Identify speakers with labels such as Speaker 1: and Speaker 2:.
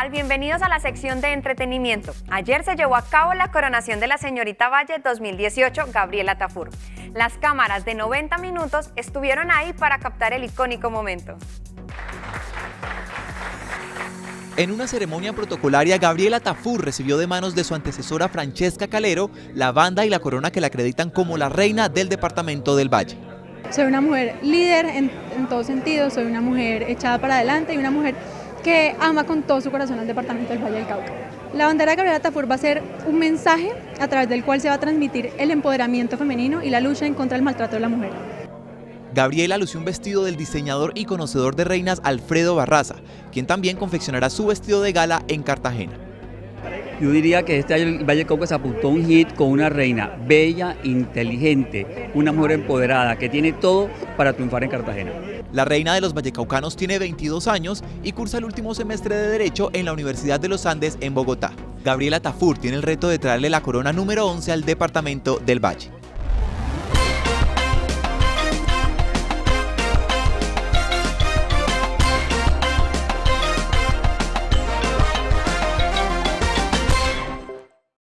Speaker 1: tal? Bienvenidos a la sección de entretenimiento. Ayer se llevó a cabo la coronación de la señorita Valle 2018, Gabriela Tafur. Las cámaras de 90 minutos estuvieron ahí para captar el icónico momento.
Speaker 2: En una ceremonia protocolaria, Gabriela Tafur recibió de manos de su antecesora Francesca Calero la banda y la corona que la acreditan como la reina del departamento del Valle.
Speaker 3: Soy una mujer líder en todo sentido, soy una mujer echada para adelante y una mujer que ama con todo su corazón al departamento del Valle del Cauca. La bandera de Gabriela Tafur va a ser un mensaje a través del cual se va a transmitir el empoderamiento femenino y la lucha en contra del maltrato de la mujer.
Speaker 2: Gabriela lució un vestido del diseñador y conocedor de reinas Alfredo Barraza, quien también confeccionará su vestido de gala en Cartagena.
Speaker 4: Yo diría que este año el Valle del Cauca se apuntó un hit con una reina bella, inteligente, una mujer empoderada que tiene todo para triunfar en Cartagena.
Speaker 2: La reina de los vallecaucanos tiene 22 años y cursa el último semestre de Derecho en la Universidad de los Andes en Bogotá. Gabriela Tafur tiene el reto de traerle la corona número 11 al departamento del Valle.